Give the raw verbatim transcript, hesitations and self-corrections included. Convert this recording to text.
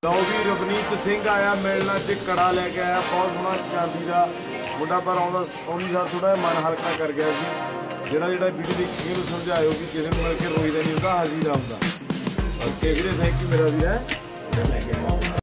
ਲਓ ਵੀ ਰਵਨੀਤ ਸਿੰਘ ਆਇਆ ਮਿਲਣਾ ਚ ਕੜਾ ਲੈ ਕੇ ਆਇਆ ਬਹੁਤ ਸੋਹਣਾ ਚਾਂਦੀ ਦਾ ਮੁੰਡਾ ਪਰ ਆਉਂਦਾ ਆਉਂਦੀ ਸਾਰ ਥੋੜਾ ਜਿਹਾ ਮਨ ਹਲਕਾ ਕਰ ਗਿਆ ਸੀ। ਜਿਹੜਾ ਜਿਹੜਾ ਵੀਡੀਓ ਦੇਖੀ ਉਹਨੂੰ ਸਮਝਾਇਓ ਕਿ ਕਿਸੇ ਨੂੰ ਮਿਲ ਕੇ ਰੋਈਦਾ ਨਹੀਂ ਹੁੰਦਾ, ਹਾਜ਼ੀ ਦਾ ਹੁੰਦਾ। ਓਕੇ ਵੀਰੇ, ਥੈਂਕ ਯੂ ਮੇਰਾ ਵੀਰ ਹੈ।